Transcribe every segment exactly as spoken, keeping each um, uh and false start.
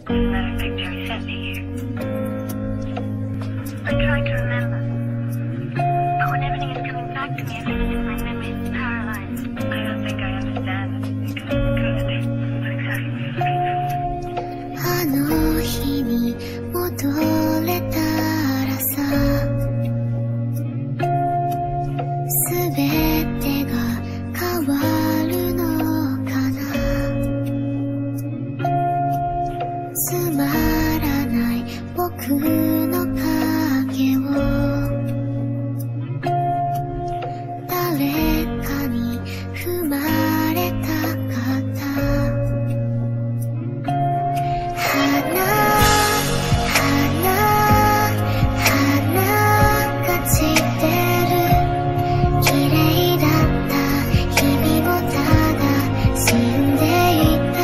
Another picture he sent me here. I'm trying to remember. But when everything is coming back to me, I feel as if my memory is paralyzed. I don't think I understand it because I couldn't. What exactly were you looking for? あの日に戻れたらさ、すべてが変わるのかな。つまらない僕の影を誰かに踏まれたかった。花花花が散ってる。綺麗だった日々もただ死んでいた。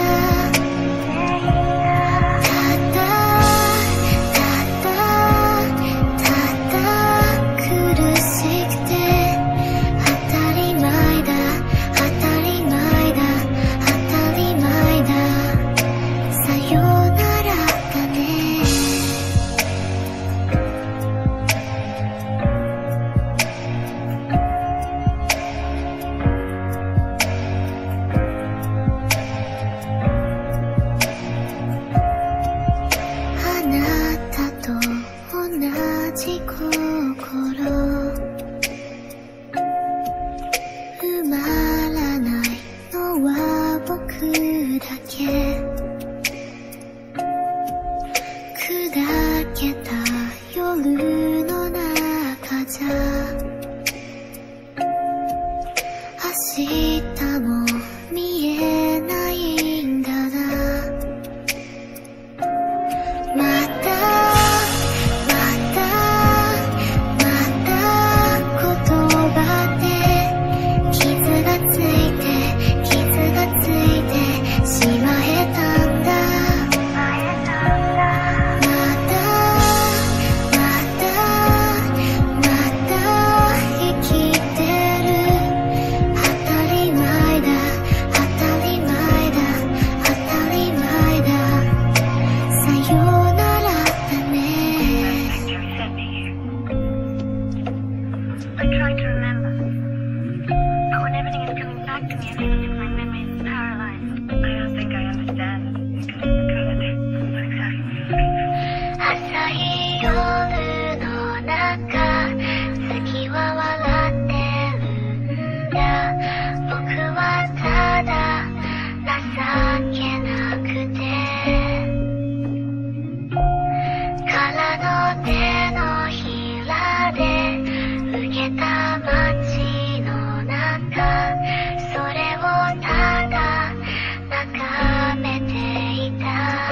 ただただただ苦しくて当たり前だ当たり前だ当たり前だ。さよならだね。あなたと同じ心埋まらないのは僕だけ。砕けた夜の中じゃ明日も見えないんだな。またまたまた言葉で傷がついて傷がついてしまえたんだ。またまたまた生きてる。当たり前だ当たり前だ当たり前だ。さよならだね。 Picture he sent me here. I'm trying to remember. But when everything is coming back to me, I feel as if my memory is paralyzed. I don't think I understand it because I couldn't. What exactly were you looking for? 浅い夜の中月は笑ってるんだ。僕はただ情けなくて空の手のひらで受けた街の中、それをただ眺めていた。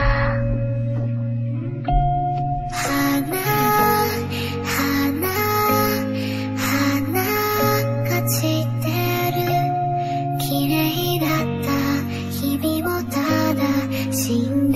花花花が散ってる。綺麗だった日々もただ死ん